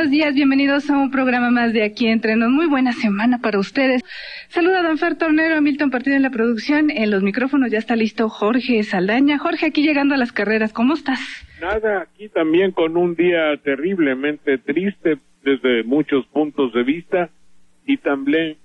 buenos días, bienvenidos a un programa más de Aquí Entre Nos. Muy buena semana para ustedes. Saluda a don Fer Tornero, Milton Partido en la producción. En los micrófonos ya está listo Jorge Saldaña. Jorge, aquí llegando a las carreras, ¿cómo estás? Nada, aquí también con un día terriblemente triste desde muchos puntos de vista y también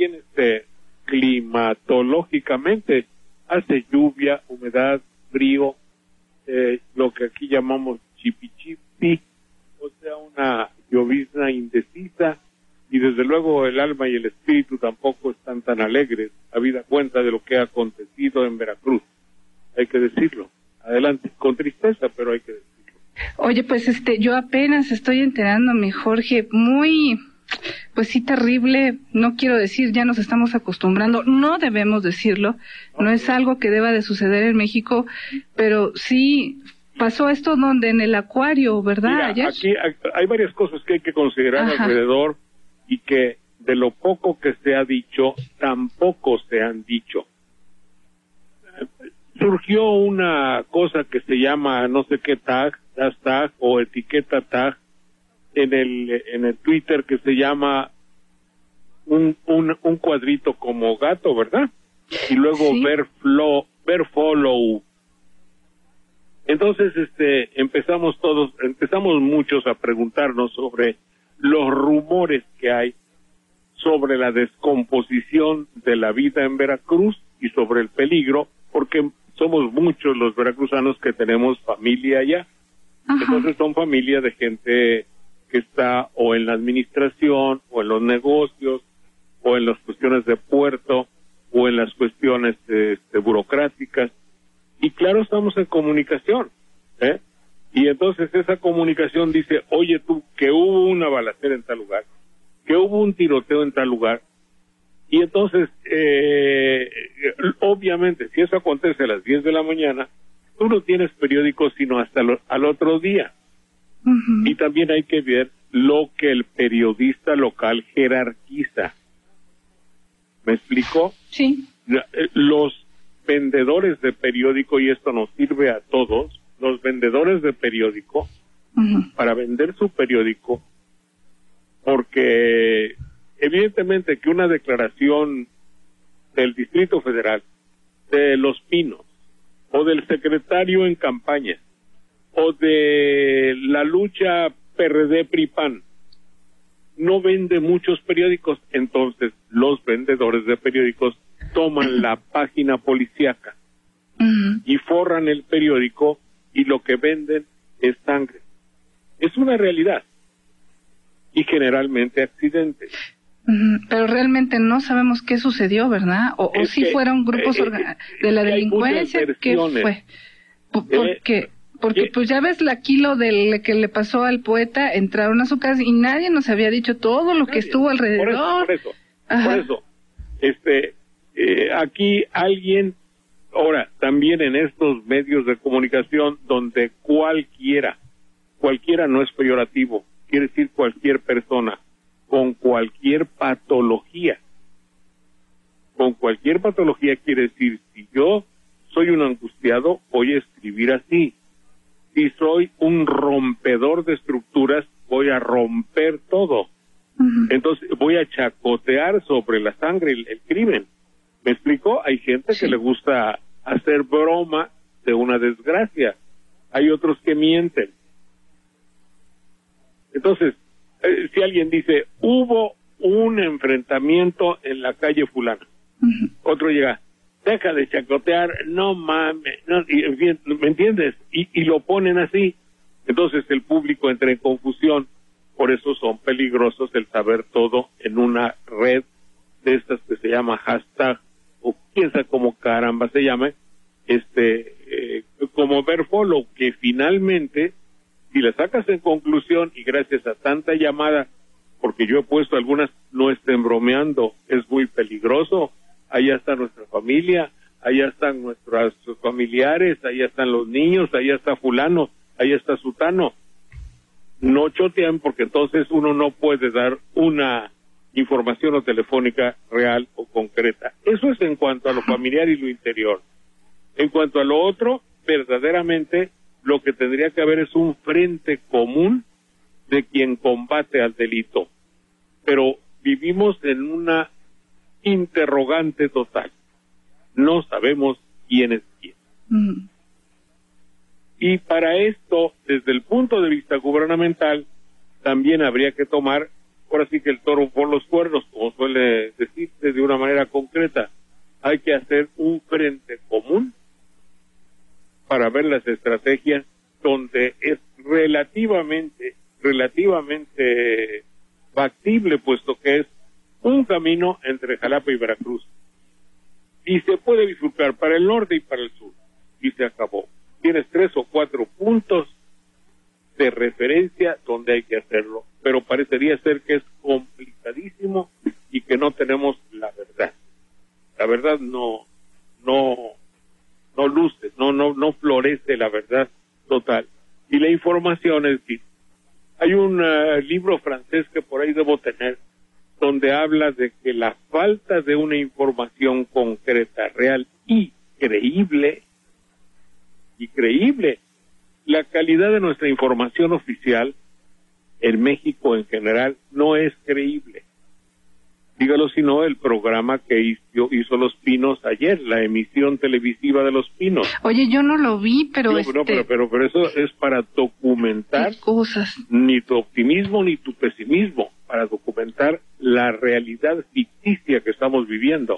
climatológicamente hace lluvia, humedad, frío, lo que aquí llamamos chipichipi, o sea, una llovizna indecisa, y desde luego el alma y el espíritu tampoco están tan alegres, habida cuenta de lo que ha acontecido en Veracruz. Hay que decirlo. Adelante, con tristeza, pero hay que decirlo. Oye, pues yo apenas estoy enterándome, Jorge, pues sí, terrible, no quiero decir, ya nos estamos acostumbrando, no debemos decirlo, no es algo que deba de suceder en México, pero sí pasó esto donde en el acuario, ¿verdad? Mira, ayer. Aquí hay varias cosas que hay que considerar alrededor y que de lo poco que se ha dicho, tampoco se han dicho. Surgió una cosa que se llama no sé qué hashtag o etiqueta tag en el Twitter que se llama un cuadrito como gato, ¿verdad? Y luego sí. ver follow. Entonces empezamos muchos a preguntarnos sobre los rumores que hay sobre la descomposición de la vida en Veracruz y sobre el peligro, porque somos muchos los veracruzanos que tenemos familia allá. Entonces son familia de gente que está o en la administración, o en los negocios, o en las cuestiones de puerto, o en las cuestiones burocráticas. Y claro, estamos en comunicación, y entonces esa comunicación dice, oye tú, que hubo una balacera en tal lugar, que hubo un tiroteo en tal lugar, y entonces, obviamente, si eso acontece a las 10 de la mañana, tú no tienes periódico sino hasta al otro día. Y también hay que ver lo que el periodista local jerarquiza. ¿Me explicó? Sí. Los vendedores de periódico, y esto nos sirve a todos, los vendedores de periódico, para vender su periódico, porque evidentemente que una declaración del Distrito Federal, de Los Pinos, o del secretario en campaña, o de la lucha PRD-PRI-PAN, no vende muchos periódicos, entonces los vendedores de periódicos toman la página policíaca y forran el periódico y lo que venden es sangre. Es una realidad. Y generalmente accidentes. Pero realmente no sabemos qué sucedió, ¿verdad? O si fueron grupos de la delincuencia, ¿qué fue? Porque pues ya ves aquí lo del que le pasó al poeta, entraron a su casa y nadie nos había dicho todo lo que estuvo alrededor. Por eso. Aquí alguien, ahora, también en estos medios de comunicación donde cualquiera no es peyorativo, quiere decir cualquier persona, con cualquier patología quiere decir, si yo soy un angustiado, voy a escribir así. Si soy un rompedor de estructuras, voy a romper todo. Entonces voy a chacotear sobre la sangre el crimen. ¿Me explico? Hay gente que le gusta hacer broma de una desgracia. Hay otros que mienten. Entonces, si alguien dice, hubo un enfrentamiento en la calle fulana, otro llega, deja de chacotear, no mames, no, ¿me entiendes? Y lo ponen así. Entonces el público entra en confusión. Por eso son peligrosos el saber todo en una red de estas que se llama hashtag, o quién sabe cómo caramba se llame, como ver follow, que finalmente, si le sacas en conclusión, y gracias a tanta llamada, porque yo he puesto algunas, no estén bromeando, es muy peligroso, allá está nuestra familia, allá están nuestros familiares, allá están los niños, allá está fulano, allá está sutano. No chotean, porque entonces uno no puede dar una información o telefónica real o concreta. Eso es en cuanto a lo familiar y lo interior. En cuanto a lo otro, verdaderamente lo que tendría que haber es un frente común de quien combate al delito. Pero vivimos en una interrogante total. No sabemos quién es quién. Y para esto, desde el punto de vista gubernamental, también habría que tomar, ahora sí que el toro por los cuernos, como suele decirse de una manera concreta. Hay que hacer un frente común para ver las estrategias donde es relativamente factible, puesto que es un camino entre Jalapa y Veracruz. Y se puede bifurcar para el norte y para el sur. Y se acabó. Tienes 3 o 4 puntos de referencia donde hay que hacerlo. Pero parecería ser que es complicadísimo y que no tenemos la verdad. La verdad no luce, no florece la verdad total. Y la información es decir, hay un libro francés que por ahí debo tener, donde habla de que la falta de una información concreta, real y creíble, la calidad de nuestra información oficial en México en general no es creíble. Dígalo si no, el programa que hizo Los Pinos ayer, la emisión televisiva de Los Pinos. Oye, yo no lo vi, pero pero eso es para documentar cosas. Ni tu optimismo ni tu pesimismo, para documentar la realidad ficticia que estamos viviendo.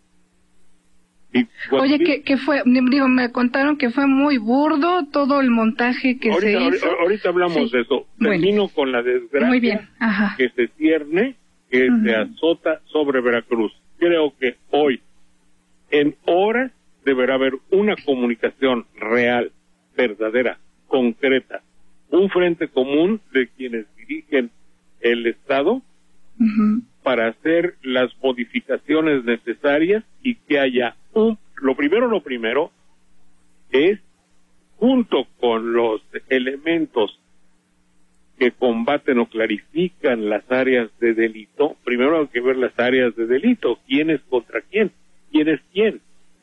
Oye, que fue, digo, me contaron que fue muy burdo todo el montaje que se hizo. Ahorita hablamos de eso. Termino con la desgracia muy bien. Ajá. Que se cierne, que se azota sobre Veracruz. Creo que hoy, en horas, deberá haber una comunicación real, verdadera, concreta, un frente común de quienes dirigen el Estado para hacer las modificaciones necesarias y que haya lo primero es, junto con los elementos que combaten o clarifican las áreas de delito, primero hay que ver las áreas de delito, quién es contra quién es quién,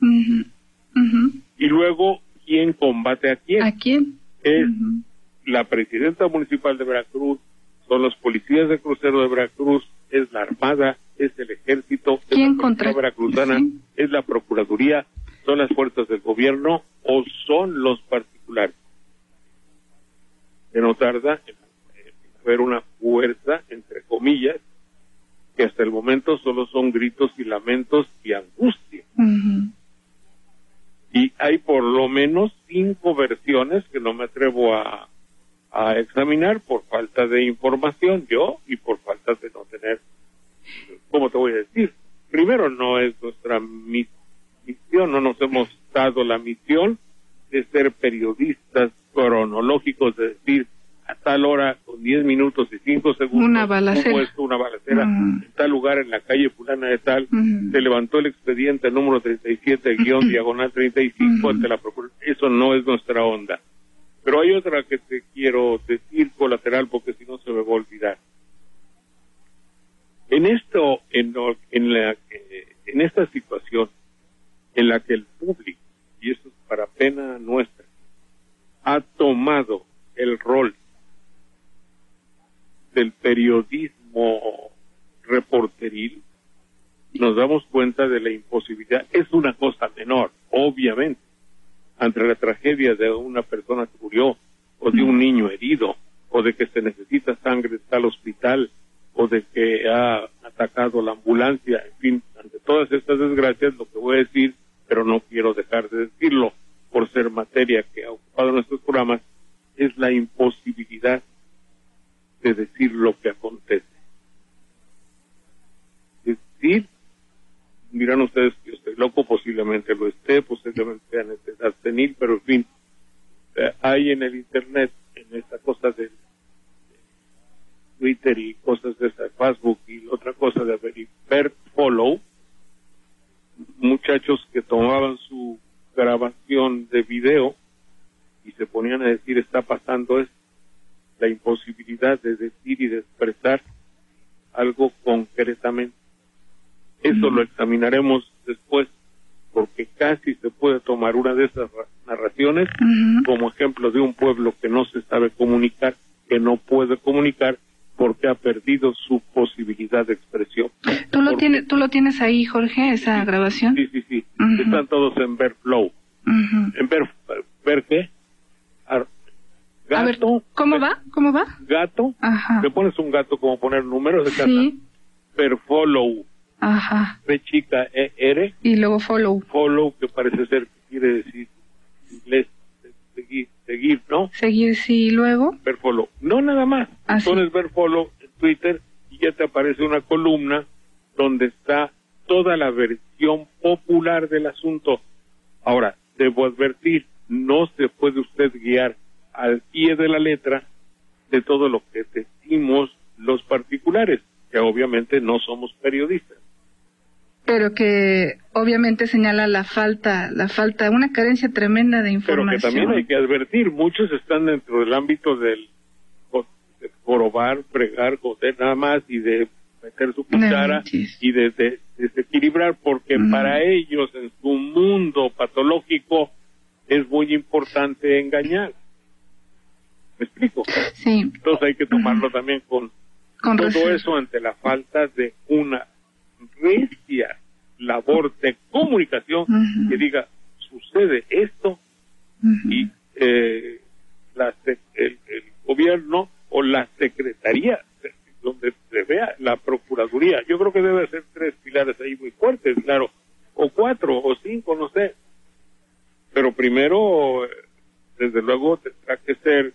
y luego quién combate a quién. ¿A quién? Es la presidenta municipal de Veracruz, son los policías de crucero de Veracruz, es la Armada, es el Ejército, es la Policía Veracruzana, es la Procuraduría, son las fuerzas del gobierno o son los particulares. Que no tarda en haber una fuerza, entre comillas, que hasta el momento solo son gritos y lamentos y angustia. Y hay por lo menos 5 versiones que no me atrevo a examinar por falta de información yo y por falta de no tener, ¿cómo te voy a decir? Primero, no es nuestra misión, no nos hemos dado la misión de ser periodistas cronológicos, de decir a tal hora, con 10 minutos y 5 segundos, una balacera en tal lugar, en la calle fulana de tal, se levantó el expediente número 37, diagonal 35, ante la Procuraduría. Eso no es nuestra onda. Pero hay otra que te quiero decir colateral, porque si no se me va a olvidar. En esta situación en la que el público, y eso es para pena nuestra, ha tomado el rol del periodismo reporteril, nos damos cuenta de la imposibilidad. Es una cosa menor, obviamente, ante la tragedia de una persona que murió, o de un niño herido, o de que se necesita sangre en tal hospital, o de que ha atacado la ambulancia, en fin, ante todas estas desgracias, lo que voy a decir, pero no quiero dejar de decirlo, por ser materia que ha ocupado nuestros programas, es la imposibilidad de decir lo que acontece. Es decir, dirán ustedes que yo estoy loco, posiblemente lo esté, posiblemente sea necesidad senil, pero en fin, hay en el internet, en esta cosa de Twitter y cosas de Facebook y la otra cosa de ver follow, muchachos que tomaban su grabación de video y se ponían a decir está pasando esto, la imposibilidad de decir y de expresar algo concretamente. Eso lo examinaremos después, porque casi se puede tomar una de esas narraciones como ejemplo de un pueblo que no se sabe comunicar, que no puede comunicar porque ha perdido su posibilidad de expresión. ¿Tú lo tienes ahí, Jorge, esa grabación? Sí. Están todos en Verflow. ¿En ver qué? Gato. A ver, ¿cómo va? Gato. Ajá. Le pones un gato como poner números de casa. Sí. Verfollow. Ajá. B chica E-R. Y luego follow. Follow, que parece ser que quiere decir en inglés seguir, ¿no? Seguir, sí, y luego. Verfollow. No nada más. Así. Pones Verfollow en Twitter y ya te aparece una columna donde está toda la versión popular del asunto. Ahora, debo advertir, no se puede usted guiar al pie de la letra de todo lo que decimos los particulares, que obviamente no somos periodistas. Pero que obviamente señala la falta, una carencia tremenda de información. Pero que también hay que advertir, muchos están dentro del ámbito de jorobar, fregar, joder, nada más, y de meter su cuchara y de desequilibrar, porque para ellos, en su mundo patológico, es muy importante engañar. ¿Me explico? Sí. Entonces hay que tomarlo también con todo reserva. eso ante la falta de una recia labor de comunicación que diga, sucede esto y el gobierno o la secretaría donde se vea la procuraduría. Yo creo que debe ser 3 pilares ahí muy fuertes, claro, o 4 o 5, no sé. Pero primero, desde luego, tendrá que ser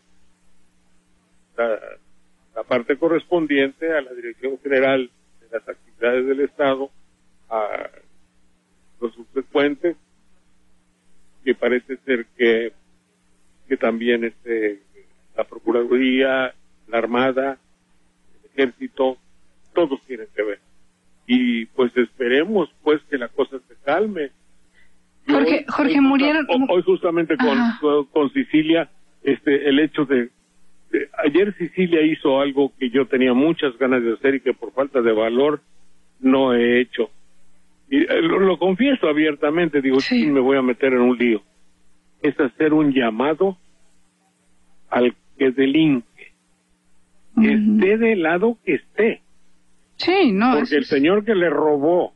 la parte correspondiente a la Dirección General de las Actividades del Estado, a los subsecuentes, que parece ser que también la Procuraduría, la Armada, el Ejército, todos tienen que ver. Y pues esperemos pues que la cosa se calme. Jorge, murieron... Hoy justamente con Sicilia, el hecho de ayer Sicilia hizo algo que yo tenía muchas ganas de hacer y que por falta de valor no he hecho. Y lo confieso abiertamente, digo, sí, me voy a meter en un lío. Es hacer un llamado al que delinque, esté del lado que esté. Sí, no. Porque el señor que le robó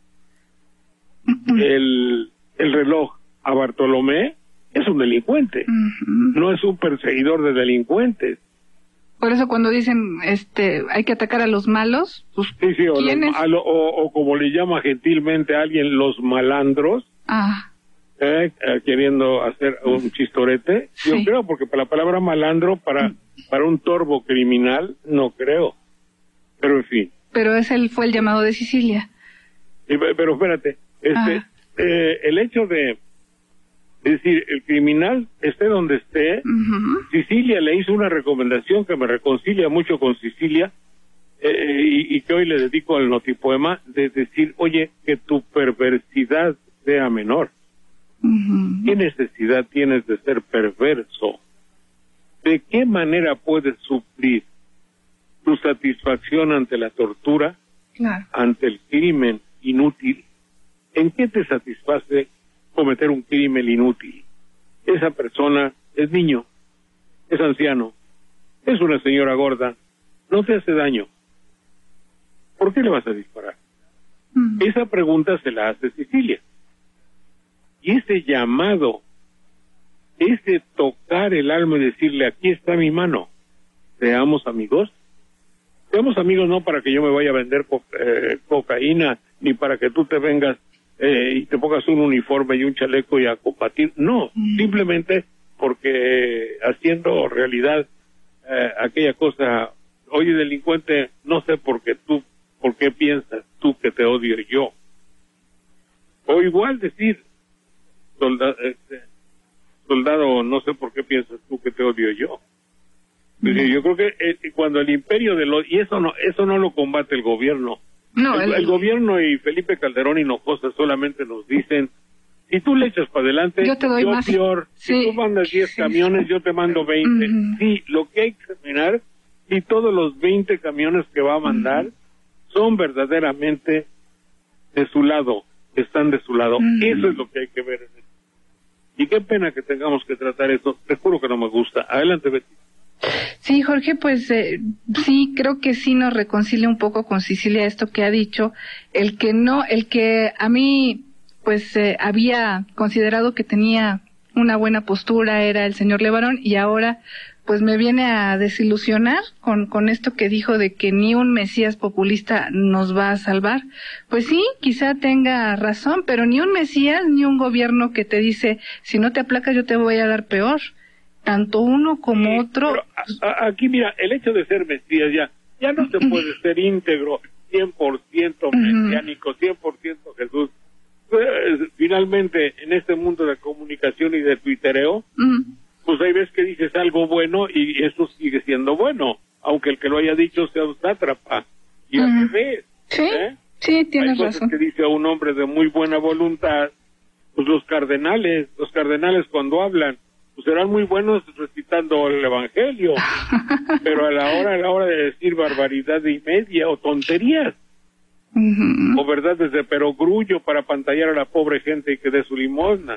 el reloj a Bartolomé es un delincuente, no es un perseguidor de delincuentes. Por eso cuando dicen hay que atacar a los malos, pues sí, o como le llama gentilmente a alguien, los malandros, queriendo hacer un chistorete. Sí. Yo creo, porque para la palabra malandro, para un torbo criminal, no creo. Pero en fin. Pero fue el llamado de Sicilia. Pero espérate, el hecho de decir, el criminal esté donde esté, Sicilia le hizo una recomendación que me reconcilia mucho con Sicilia, y que hoy le dedico al notipoema, de decir, oye, que tu perversidad sea menor. ¿Qué necesidad tienes de ser perverso? ¿De qué manera puedes suplir tu satisfacción ante la tortura, ante el crimen inútil? ¿En qué te satisface cometer un crimen inútil? Esa persona es niño, es anciano, es una señora gorda, no te hace daño. ¿Por qué le vas a disparar? Esa pregunta se la hace Sicilia. Y ese llamado, ese tocar el alma y decirle, aquí está mi mano, seamos amigos. Seamos amigos no para que yo me vaya a vender cocaína, ni para que tú te vengas y te pongas un uniforme y un chaleco y a combatir. No, simplemente porque haciendo realidad aquella cosa, oye delincuente, no sé por qué piensas tú que te odio yo. O igual decir, soldado, no sé por qué piensas tú que te odio yo. Yo creo que cuando el imperio y eso no lo combate el gobierno. No, el gobierno y Felipe Calderón Hinojosa solamente nos dicen, si tú le echas para adelante, yo te doy más. Peor. Sí. Si tú mandas 10 camiones, yo te mando 20. Sí, lo que hay que examinar, si todos los 20 camiones que va a mandar son verdaderamente de su lado, están de su lado. Eso es lo que hay que ver en esto. Y qué pena que tengamos que tratar eso. Te juro que no me gusta. Adelante, Betty. Sí, Jorge, pues sí, creo que sí nos reconcilia un poco con Cecilia esto que ha dicho, el que a mí pues había considerado que tenía una buena postura era el señor Levarón, y ahora pues me viene a desilusionar con esto que dijo de que ni un mesías populista nos va a salvar. Pues sí, quizá tenga razón, pero ni un mesías ni un gobierno que te dice, si no te aplacas yo te voy a dar peor. Tanto uno como otro. Pero aquí mira, el hecho de ser mesías ya no se puede ser íntegro, 100% mesiánico, 100% Jesús. Finalmente, en este mundo de comunicación y de tuitereo, pues hay veces que dices algo bueno y eso sigue siendo bueno, aunque el que lo haya dicho sea un sátrapa. Y al revés. Sí, sí, tienes hay razón. Cosas que dice a un hombre de muy buena voluntad, pues los cardenales cuando hablan, pues serán muy buenos recitando el evangelio, pero a la hora de decir barbaridad y media o tonterías, o verdades de perogrullo para pantallar a la pobre gente y que dé su limosna.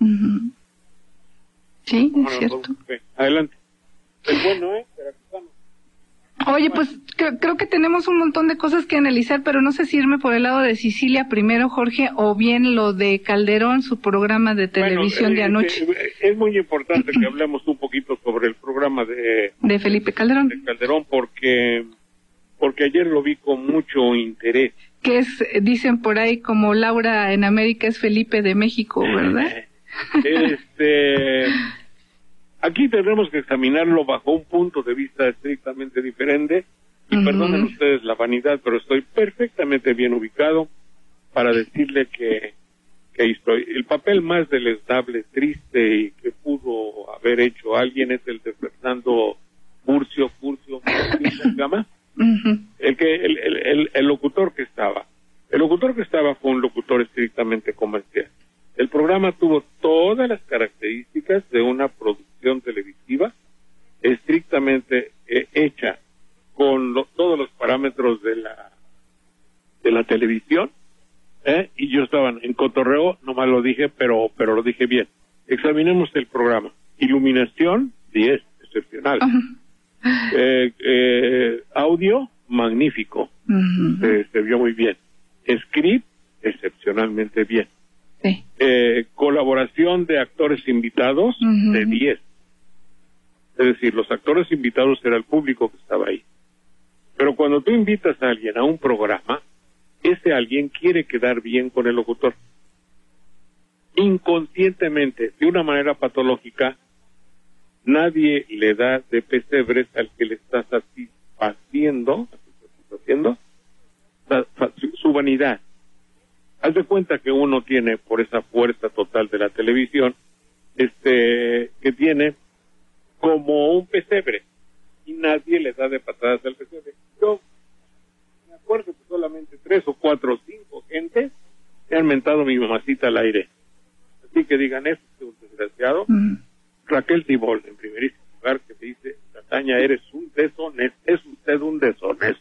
Sí, es cierto. Adelante. Es bueno, Oye, pues creo que tenemos un montón de cosas que analizar, pero no sé si irme por el lado de Cecilia primero, Jorge, o bien lo de Calderón, su programa de televisión de anoche. Es muy importante que hablemos un poquito sobre el programa de Felipe Calderón. De Calderón, porque ayer lo vi con mucho interés. Que es, dicen por ahí, como Laura en América es Felipe de México, ¿verdad? Aquí tenemos que examinarlo bajo un punto de vista estrictamente diferente, y perdonen ustedes la vanidad, pero estoy perfectamente bien ubicado para decirle que el papel más deleznable, triste y que pudo haber hecho alguien es el de Fernando Furcio Gama, el locutor que estaba. El locutor que estaba fue un locutor estrictamente comercial. El programa tuvo todas las características de una producción televisiva estrictamente hecha con todos los parámetros de la televisión, y yo estaba en cotorreo, nomás lo dije, pero lo dije bien. Examinemos el programa. Iluminación, 10, excepcional. Audio, magnífico, se vio muy bien. Script, excepcionalmente bien. Sí. Colaboración de actores invitados, de 10. Es decir, los actores invitados era el público que estaba ahí. Pero cuando tú invitas a alguien a un programa, ese alguien quiere quedar bien con el locutor. Inconscientemente, de una manera patológica, nadie le da de pesebres al que le está satisfaciendo su vanidad. Haz de cuenta que uno tiene, por esa fuerza total de la televisión, que tiene como un pesebre, y nadie le da de patadas al pesebre. Yo me acuerdo que solamente 3 o 4 o 5 gentes se han mentado mi mamacita al aire. Así que digan, es un desgraciado. Raquel Tibol, en primerísimo lugar, que te dice, Tataña, eres un deshonesto, es usted un deshonesto.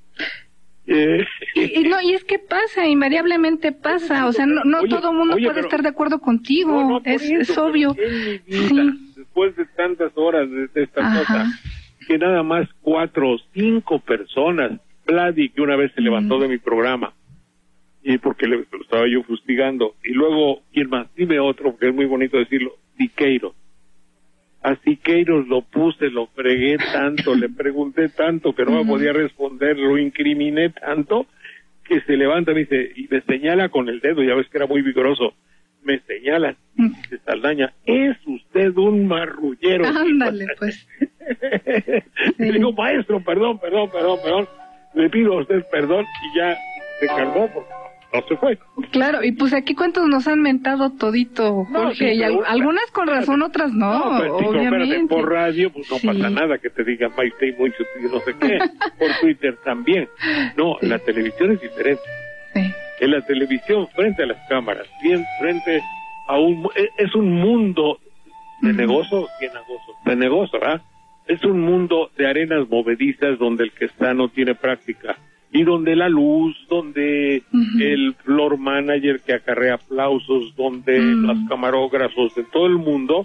Y es que pasa, invariablemente pasa, o sea, no oye, todo el mundo puede estar de acuerdo contigo, es obvio. En mi vida, después de tantas horas de esta cosa, que nada más 4 o 5 personas, Vladi, que una vez se levantó de mi programa, y porque lo estaba yo fustigando, y luego, ¿quién más? Dime otro, porque es muy bonito decirlo, Siqueiros. A Siqueiros lo puse, lo fregué tanto, le pregunté tanto que no me podía responder, lo incriminé tanto, que se levanta y me señala con el dedo, ya ves que era muy vigoroso, me señala, y dice, Saldaña, es usted un marrullero. Ándale, pues. Le digo, maestro, perdón, le pido a usted perdón, y ya se calmó porque no se fue. Claro, y pues aquí cuántos nos han mentado todito, Jorge, y algunas con razón, otras no, obviamente. Espérate, por radio pues no pasa nada que te digan Maite y mucho, no sé qué, por Twitter también. No, la televisión es diferente. Sí. En la televisión, frente a las cámaras, bien frente a es un mundo de negocio, de negocio, ¿verdad? Es un mundo de arenas movedizas donde el que está no tiene práctica. Y donde la luz, donde el floor manager que acarrea aplausos, donde los camarógrafos de todo el mundo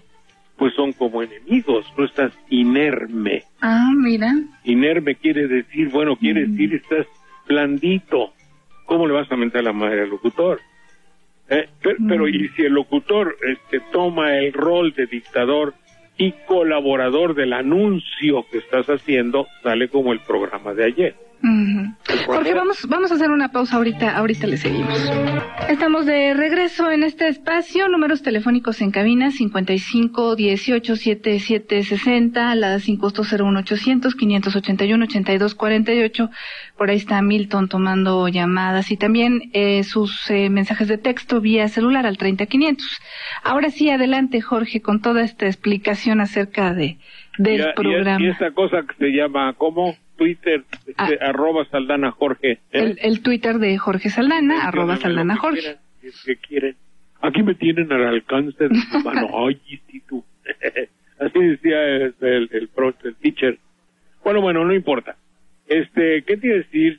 pues son como enemigos. Tú estás inerme. Ah, mira. Inerme quiere decir, bueno, quiere decir estás blandito. ¿Cómo le vas a mentar la madre al locutor? Pero y si el locutor toma el rol de dictador y colaborador del anuncio que estás haciendo, sale como el programa de ayer. Jorge, vamos a hacer una pausa ahorita le seguimos. Estamos de regreso en este espacio, números telefónicos en cabina 55 18 77 60, la sin costo 01800 581 82 48. Por ahí está Milton tomando llamadas y también sus mensajes de texto vía celular al 30-500. Ahora sí, adelante, Jorge, con toda esta explicación acerca del programa. Y esa cosa que se llama, ¿cómo? Twitter, arroba Saldana Jorge. El Twitter de Jorge Saldana, arroba Saldana Jorge. ¿Qué quieren? Aquí me tienen al alcance de su mano. Ay, sí, tú. Así decía el teacher. Bueno, no importa. ¿Qué te iba a decir?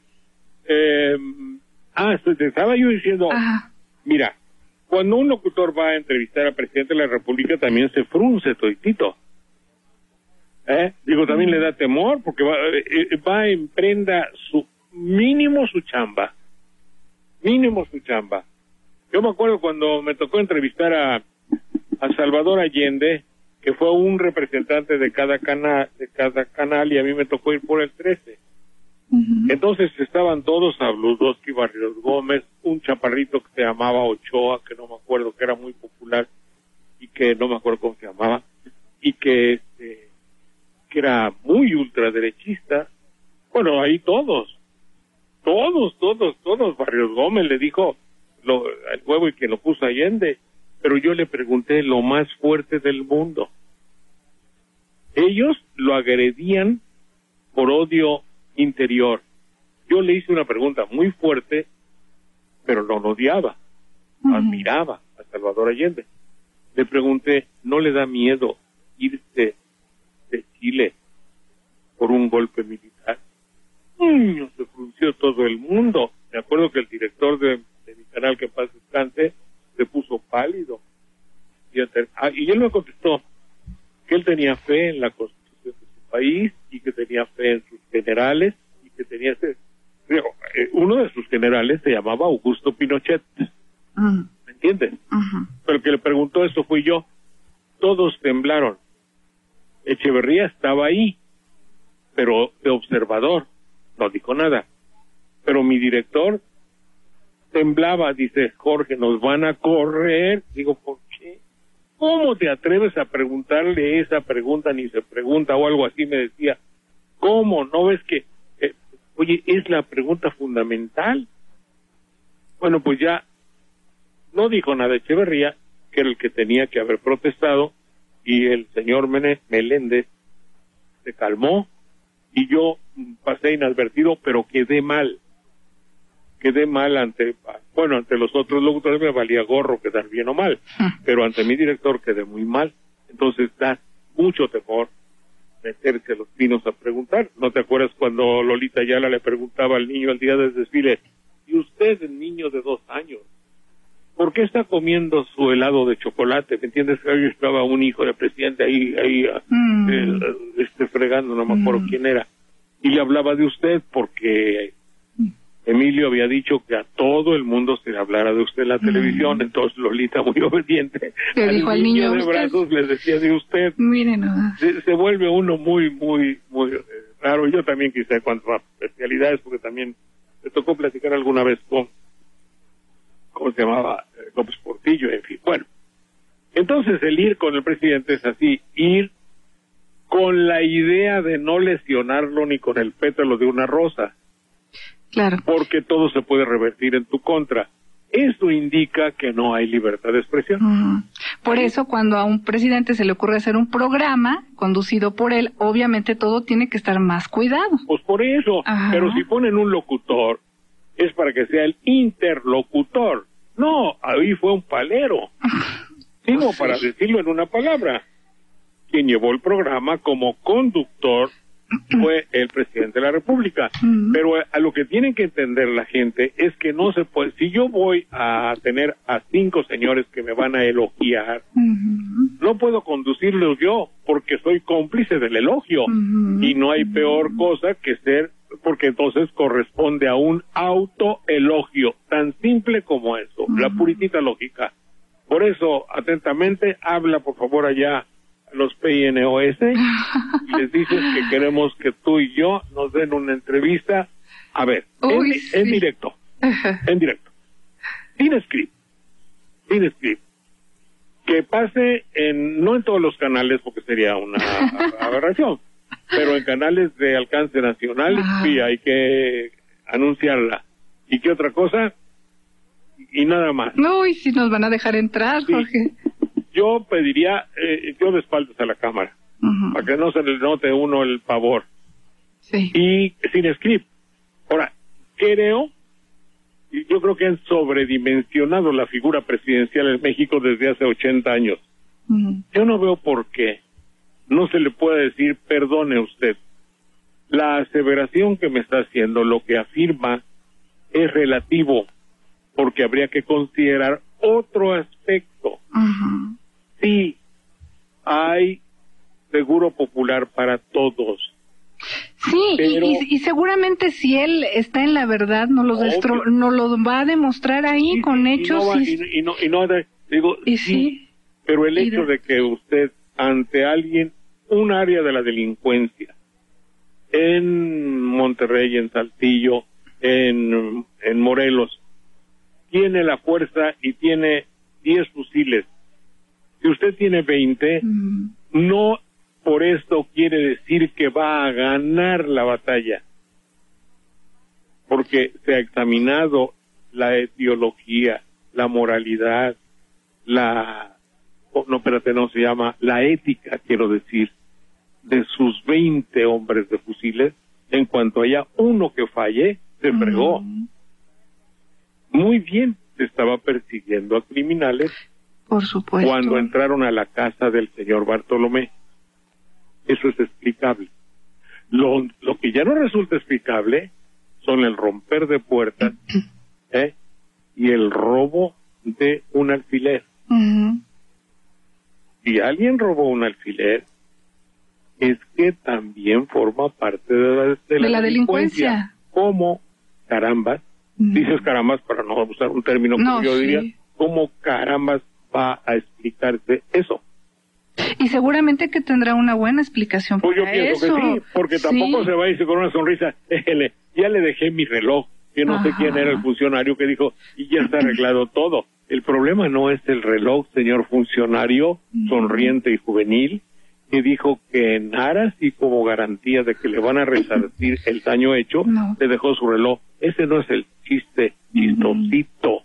Te estaba yo diciendo, mira, cuando un locutor va a entrevistar al presidente de la República también se frunce toditito. También le da temor porque va emprenda mínimo su chamba. Yo me acuerdo cuando me tocó entrevistar a Salvador Allende, que fue un representante de cada canal y a mí me tocó ir por el 13. Entonces estaban todos, Sabludowski, Barrios Gómez, un chaparrito que se llamaba Ochoa, que no me acuerdo, que era muy popular y que no me acuerdo cómo se llamaba, y que era muy ultraderechista. Bueno, ahí todos, Barrios Gómez le dijo al huevo y que lo puso Allende, pero yo le pregunté lo más fuerte del mundo. Ellos lo agredían por odio interior. Yo le hice una pregunta muy fuerte, pero no lo odiaba, admiraba a Salvador Allende. Le pregunté, ¿no le da miedo irse de Chile por un golpe militar? Se frunció todo el mundo. Me acuerdo que el director de mi canal, que en paz descanse, se puso pálido. Y él me contestó que él tenía fe en la constitución de su país y que tenía fe en sus generales y que tenía uno de sus generales se llamaba Augusto Pinochet. ¿Me entiendes? Pero el que le preguntó eso fui yo. Todos temblaron. Echeverría estaba ahí, pero de observador, no dijo nada. Pero mi director temblaba, dice, Jorge, nos van a correr. Digo, ¿por qué? ¿Cómo te atreves a preguntarle esa pregunta? Ni se pregunta o algo así, me decía. ¿Cómo? ¿No ves que, oye, es la pregunta fundamental? Bueno, pues ya no dijo nada Echeverría, que era el que tenía que haber protestado, y el señor Meléndez se calmó y yo pasé inadvertido, pero quedé mal ante los otros locutores. Me valía gorro quedar bien o mal, pero ante mi director quedé muy mal. Entonces da mucho temor meterse a los pinos a preguntar. ¿No te acuerdas cuando Lolita Ayala le preguntaba al niño el día del desfile, y usted, el niño de 2 años, ¿por qué está comiendo su helado de chocolate? ¿Me entiendes? Ahí estaba un hijo del presidente ahí fregando, no me acuerdo quién era. Y le hablaba de usted porque Emilio había dicho que a todo el mundo se le hablara de usted en la televisión. Entonces Lolita, muy obediente, le dijo al niño de brazos, le decía de usted. Miren, se vuelve uno muy raro. Yo también quise, en cuanto a especialidades, porque también me tocó platicar alguna vez con, ¿cómo se llamaba? López Portillo, en fin. Bueno, entonces el ir con el presidente es así, ir con la idea de no lesionarlo ni con el pétalo de una rosa. Claro. Porque todo se puede revertir en tu contra. Eso indica que no hay libertad de expresión. Por eso, cuando a un presidente se le ocurre hacer un programa conducido por él, obviamente todo tiene que estar más cuidado. Pues por eso. Pero si ponen un locutor, es para que sea el interlocutor. No, ahí fue un palero. Sino para decirlo en una palabra. Quien llevó el programa como conductor fue el presidente de la República. Pero a lo que tienen que entender la gente es que no se puede, si yo voy a tener a 5 señores que me van a elogiar, no puedo conducirlos yo, porque soy cómplice del elogio, y no hay peor cosa que ser, porque entonces corresponde a un autoelogio, tan simple como eso, la puritita lógica. Por eso, atentamente, habla por favor allá a los PINOS y les dices que queremos que tú y yo nos den una entrevista, a ver, en directo, sin script, que pase no en todos los canales porque sería una aberración, pero en canales de alcance nacional sí hay que anunciarla. ¿Y qué otra cosa? Y nada más. Uy, si nos van a dejar entrar, Jorge. Yo pediría, yo de espaldas a la cámara, para que no se le note uno el pavor. Sí. Y sin script. Ahora, yo creo que han sobredimensionado la figura presidencial en México desde hace 80 años. Yo no veo por qué no se le puede decir, perdone usted, la aseveración que me está haciendo, lo que afirma, es relativo, porque habría que considerar otro aspecto. Sí, hay seguro popular para todos. Sí, pero, y seguramente si él está en la verdad, nos lo va a demostrar ahí con hechos. Sí, pero el hecho de que usted, ante alguien, un área de la delincuencia, en Monterrey, en Saltillo, en Morelos, tiene la fuerza y tiene 10 fusiles. Si usted tiene 20, no por esto quiere decir que va a ganar la batalla, porque se ha examinado la etiología, la moralidad, la ética, quiero decir, de sus 20 hombres de fusiles. En cuanto haya uno que falle, se fregó. Muy bien, se estaba persiguiendo a criminales. Por supuesto. Cuando entraron a la casa del señor Bartolomé. Eso es explicable. Lo que ya no resulta explicable son el romper de puertas y el robo de un alfiler. Si alguien robó un alfiler, es que también forma parte de la delincuencia. ¿Cómo carambas? Dices carambas para no usar un término que yo diría. ¿Cómo carambas va a explicarse eso? Y seguramente que tendrá una buena explicación para eso. Pues yo pienso que sí, porque tampoco se va a irse con una sonrisa. Ya le dejé mi reloj, que no sé quién era el funcionario que dijo, y ya está arreglado todo. El problema no es el reloj, señor funcionario, sonriente y juvenil, que dijo que en aras y como garantía de que le van a resarcir el daño hecho, le dejó su reloj. Ese no es el chiste, chistosito.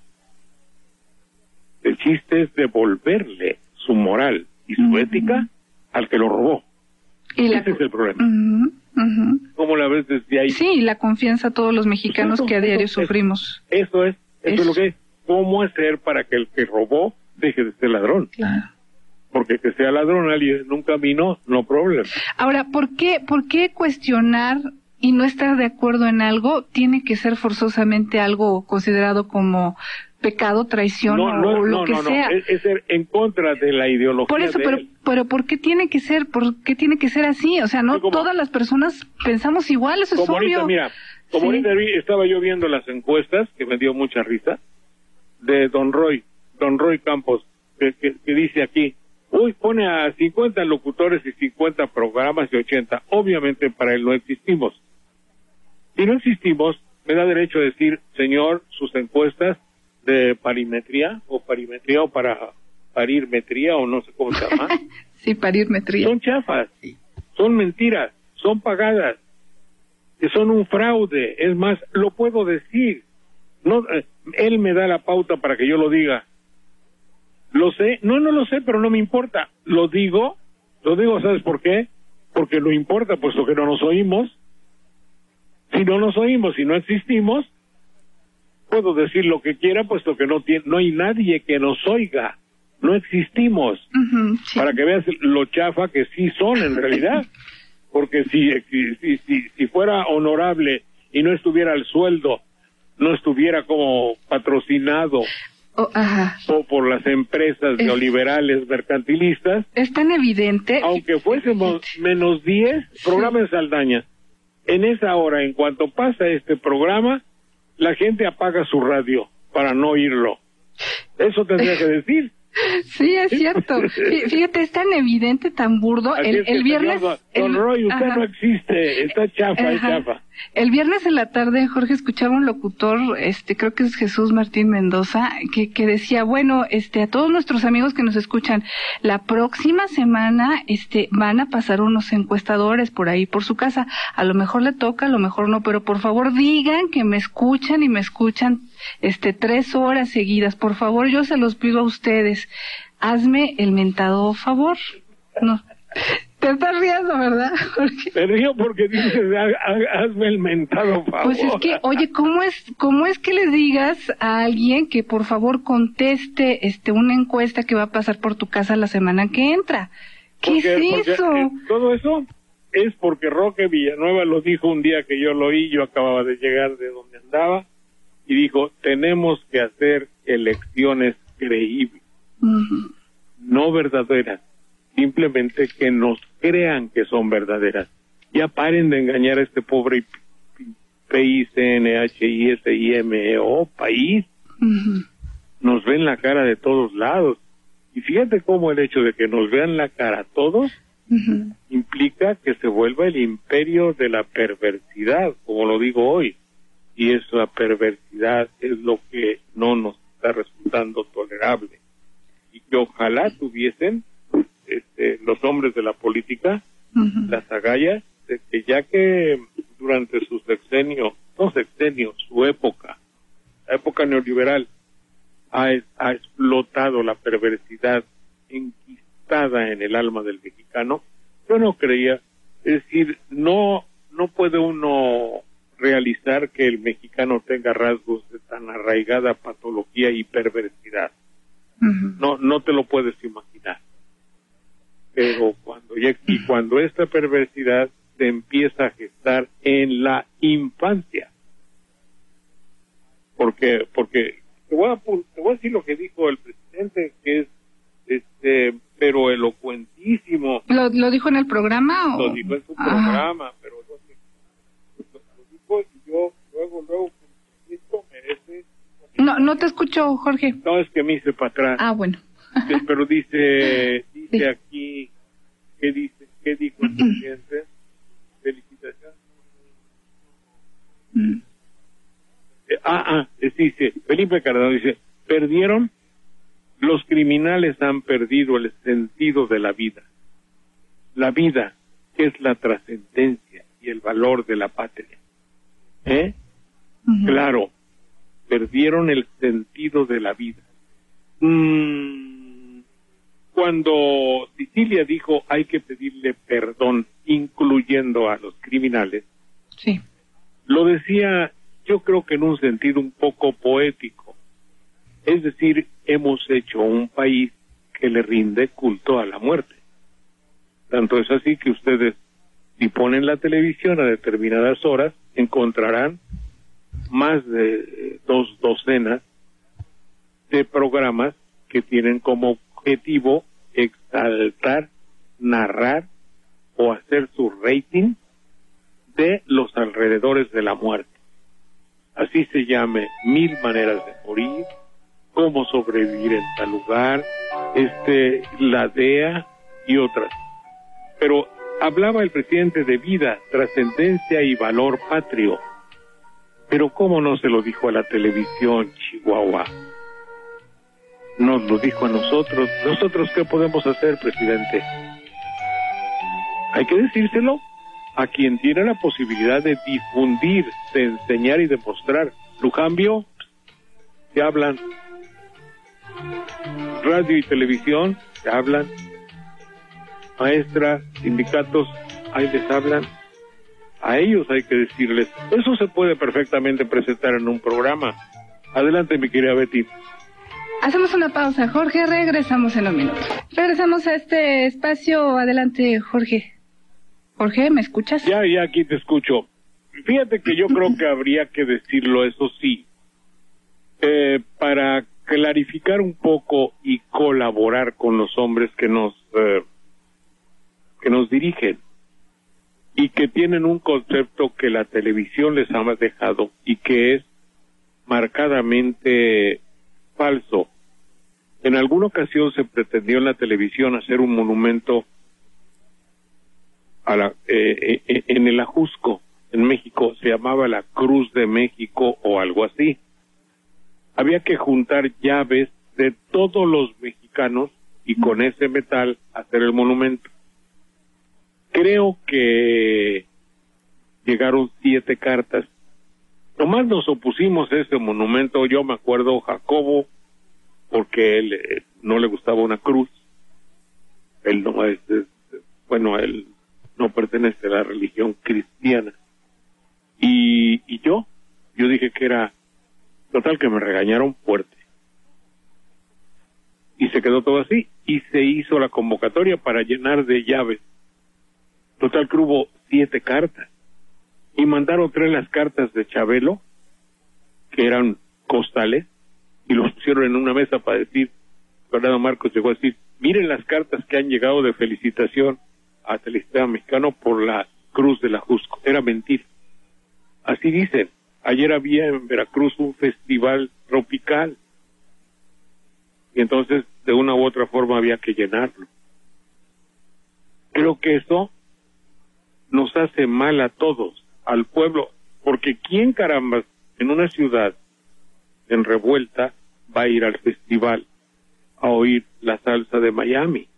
El chiste es devolverle su moral y su ética al que lo robó. Ese es el problema. ¿Cómo la ves desde ahí? Sí, la confianza a todos los mexicanos que a diario sufrimos. Eso es lo que es. ¿Cómo hacer para que el que robó deje de ser ladrón? Claro. Porque que sea ladrón alguien en un camino, no problema. Ahora, ¿por qué cuestionar y no estar de acuerdo en algo tiene que ser forzosamente algo considerado como pecado, traición o lo que sea? Es ser en contra de la ideología. Por eso, pero ¿por qué tiene que ser así? O sea, no todas las personas pensamos igual, eso es obvio. Ahorita estaba yo viendo las encuestas, que me dio mucha risa, de Don Roy Campos, que dice aquí, pone a 50 locutores y 50 programas y 80. Obviamente para él no existimos. Si no existimos, me da derecho a decir, señor, sus encuestas de parimetría o para parirmetría o no sé cómo se llama. Sí, parirmetría. Son chafas, son mentiras, son pagadas, que son un fraude. Es más, lo puedo decir. No, él me da la pauta para que yo lo diga. Lo sé, no lo sé, pero no me importa. Lo digo, ¿sabes por qué? Porque no importa, puesto que no nos oímos. Si no nos oímos, si no existimos, puedo decir lo que quiera, puesto que no hay nadie que nos oiga. No existimos. Sí. Para que veas lo chafa que sí son en realidad. porque si fuera honorable y no estuviera el sueldo, no estuviera como patrocinado o por las empresas neoliberales mercantilistas. Es tan evidente. Aunque fuésemos menos 10, programa en Saldaña. En esa hora, en cuanto pasa este programa, la gente apaga su radio para no oírlo. Eso tendría que decir. Sí, es cierto. Fíjate, es tan evidente, tan burdo. El viernes... Don Roy, usted no existe, está chafa, es chafa. El viernes en la tarde, Jorge, escuchaba un locutor, creo que es Jesús Martín Mendoza, que decía, bueno, a todos nuestros amigos que nos escuchan, la próxima semana, van a pasar unos encuestadores por ahí, por su casa. A lo mejor le toca, a lo mejor no, pero por favor digan que me escuchan y me escuchan 3 horas seguidas. Por favor, yo se los pido a ustedes. Hazme el mentado favor. No. Te estás riendo, ¿verdad, Jorge? Te río porque dices, hazme el mentado favor. Pues es que, oye, ¿cómo es que le digas a alguien que por favor conteste una encuesta que va a pasar por tu casa la semana que entra? ¿Qué es eso? Todo eso es porque Roque Villanueva lo dijo un día que yo lo oí, yo acababa de llegar de donde andaba, y dijo, tenemos que hacer elecciones creíbles, no verdaderas, simplemente que nos crean que son verdaderas. Ya paren de engañar a este pobre PICNHISIMEO país. Nos ven la cara de todos lados. Y fíjate cómo el hecho de que nos vean la cara a todos implica que se vuelva el imperio de la perversidad, como lo digo hoy. Y esa perversidad es lo que no nos está resultando tolerable. Y que ojalá tuviesen los hombres de la política las agallas de que, ya que durante su su época, la época neoliberal, ha explotado la perversidad enquistada en el alma del mexicano, yo no creía, es decir, no puede uno realizar que el mexicano tenga rasgos de tan arraigada patología y perversidad. No te lo puedes imaginar. Pero cuando esta perversidad se empieza a gestar en la infancia, porque te voy a decir lo que dijo el presidente, que es pero elocuentísimo. ¿Lo dijo en el programa? Lo dijo en su programa, pero lo dijo, y yo luego esto merece. No te escucho, Jorge. No, es que me hice para atrás. Bueno. Pero dice aquí, ¿qué dijo el presidente? Felicitaciones. Dice, Felipe Cardano dice, los criminales han perdido el sentido de la vida. La vida, que es la trascendencia y el valor de la patria. Claro, perdieron el sentido de la vida. Cuando Sicilia dijo hay que pedirle perdón, incluyendo a los criminales, sí, lo decía yo creo que en un sentido un poco poético. Es decir, hemos hecho un país que le rinde culto a la muerte. Tanto es así que ustedes, si ponen la televisión a determinadas horas, encontrarán más de 2 docenas de programas que tienen como objetivo exaltar, narrar o hacer su rating de los alrededores de la muerte. Así se llame 1000 maneras de morir, cómo sobrevivir en tal lugar, la DEA y otras. Pero hablaba el presidente de vida, trascendencia y valor patrio. Pero ¿cómo no se lo dijo a la televisión, Chihuahua? Nos lo dijo a nosotros. ¿Nosotros qué podemos hacer, presidente? Hay que decírselo a quien tiene la posibilidad de difundir, de enseñar y de mostrar. Lujambio, se hablan. Radio y televisión, se hablan. Maestras, sindicatos, ahí les hablan. A ellos hay que decirles. Eso se puede perfectamente presentar en un programa. Adelante, mi querida Betty. Hacemos una pausa, Jorge, regresamos en un minuto. Regresamos a este espacio. Adelante, Jorge. Jorge, ¿me escuchas? Ya aquí te escucho. Fíjate que yo creo que habría que decirlo, eso sí, para clarificar un poco y colaborar con los hombres que nos dirigen y que tienen un concepto que la televisión les ha dejado y que es marcadamente falso. En alguna ocasión se pretendió en la televisión hacer un monumento en el Ajusco, en México, se llamaba la Cruz de México o algo así. Había que juntar llaves de todos los mexicanos y con ese metal hacer el monumento. Creo que llegaron 7 cartas. Nomás nos opusimos a ese monumento. Yo me acuerdo Jacobo, porque él no le gustaba una cruz. Él no él no pertenece a la religión cristiana. Y yo dije que era total, que me regañaron fuerte. Y se quedó todo así, y se hizo la convocatoria para llenar de llaves. Total que hubo 7 cartas. Y mandaron 3 las cartas de Chabelo, que eran costales, y los pusieron en una mesa para decir, Fernando Marcos llegó a decir, miren las cartas que han llegado de felicitación a Telesistema Mexicano por la Cruz de la Ajusco. Era mentira. Así dicen. Ayer había en Veracruz un festival tropical. Y entonces, de una u otra forma, había que llenarlo. Creo que eso nos hace mal a todos, al pueblo, porque ¿quién carambas en una ciudad en revuelta va a ir al festival a oír la salsa de Miami?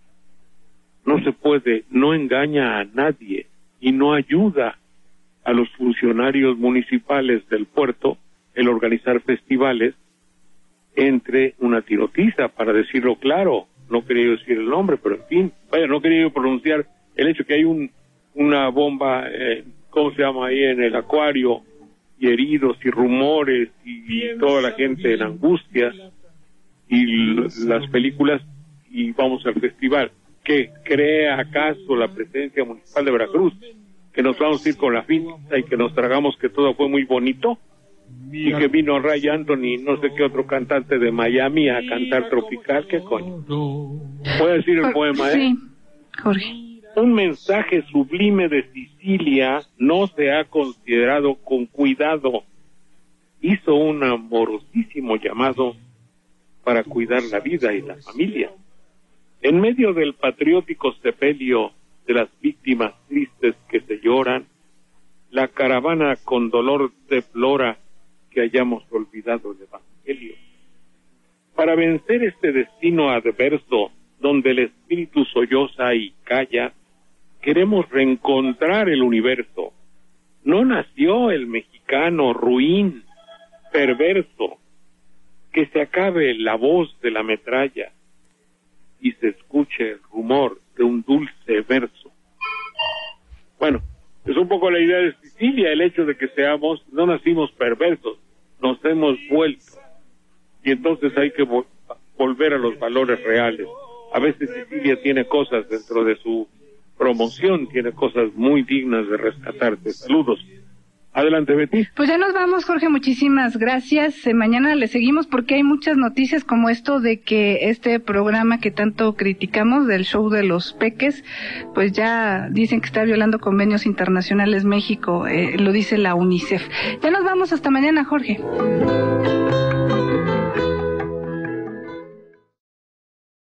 No se puede, no engaña a nadie y no ayuda a los funcionarios municipales del puerto el organizar festivales entre una tirotiza, para decirlo claro. No quería decir el nombre, pero en fin, vaya, no quería pronunciar el hecho que hay una bomba, ¿cómo se llama ahí? En el acuario, y heridos y rumores y toda la gente en angustia y las películas, y vamos al festival. ¿Qué cree acaso la presidencia municipal de Veracruz? ¿Que nos vamos a ir con la finta y que nos tragamos que todo fue muy bonito? Y que vino Ray Anthony, no sé qué otro cantante de Miami a cantar tropical. ¿Qué coño? Voy a decir el poema, Sí, Jorge. Un mensaje sublime de Sicilia no se ha considerado con cuidado. Hizo un amorosísimo llamado para cuidar la vida y la familia. En medio del patriótico sepelio de las víctimas tristes que se lloran, la caravana con dolor deplora que hayamos olvidado el Evangelio. Para vencer este destino adverso, donde el espíritu solloza y calla, queremos reencontrar el universo. No nació el mexicano ruin, perverso, que se acabe la voz de la metralla y se escuche el rumor de un dulce verso. Bueno, es un poco la idea de Sicilia, el hecho de que no nacimos perversos, nos hemos vuelto. Y entonces hay que volver a los valores reales. A veces Sicilia tiene cosas dentro de su promoción, tiene cosas muy dignas de rescatarse. Saludos. Adelante, Betty. Pues ya nos vamos, Jorge, muchísimas gracias. Mañana le seguimos porque hay muchas noticias como esto de que este programa que tanto criticamos del show de los peques, pues ya dicen que está violando convenios internacionales México, lo dice la UNICEF. Ya nos vamos, hasta mañana, Jorge.